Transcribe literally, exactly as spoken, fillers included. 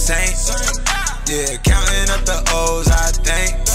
saint. Yeah, counting up the O's, I think.